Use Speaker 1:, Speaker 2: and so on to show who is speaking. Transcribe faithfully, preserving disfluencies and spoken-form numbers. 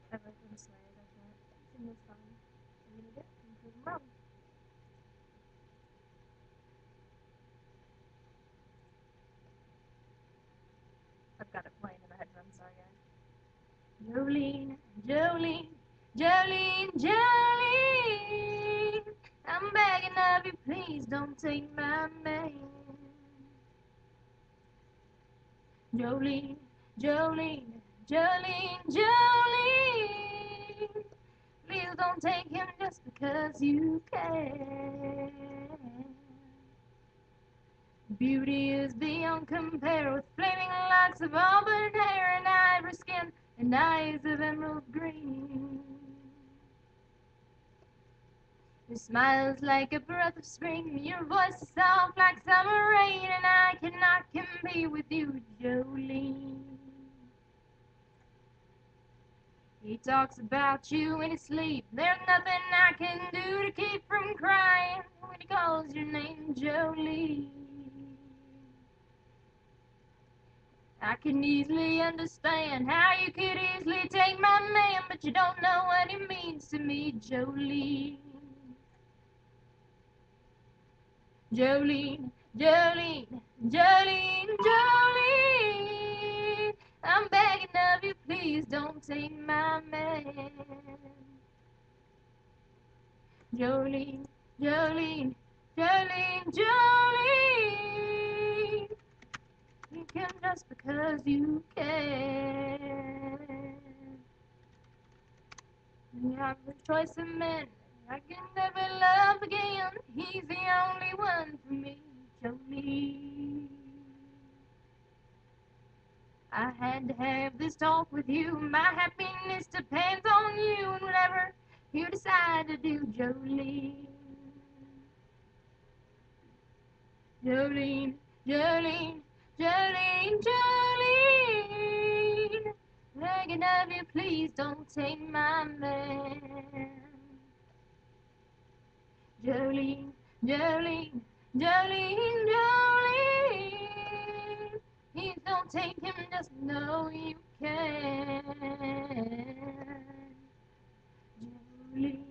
Speaker 1: Everything's right, I can't sing this song. I'm gonna get into the wrong. I've got it playing in the headphones, sorry guys. Jolene, Jolene, Jolene, Jolene, I'm begging of you, please don't take my man. Jolene, Jolene, Jolene, Jolene, please don't take him just because you can. Beauty is beyond compare with flaming locks of auburn hair and ivory skin and eyes of emerald green. Your smile's like a breath of spring, your voice is soft like summer rain, and I cannot compete with you, Jolene. He talks about you in his sleep, there's nothing I can do to keep from crying when he calls your name, Jolene. I can easily understand how you could easily take my man, but you don't know what he means to me, Jolene. Jolene, Jolene, Jolene, Jolene, I'm begging of you, please don't take my man. Jolene, Jolene, Jolene, Jolene, you can just because you can. You have a choice of men I can never love again. He's the only one for me, Jolene. I had to have this talk with you. My happiness depends on you and whatever you decide to do, Jolene. Jolene, Jolene, Jolene, Jolene, begging of you, please don't take my man. Jolene, Jolene, Jolene, Jolene, please don't take him, just know you can. Jolene.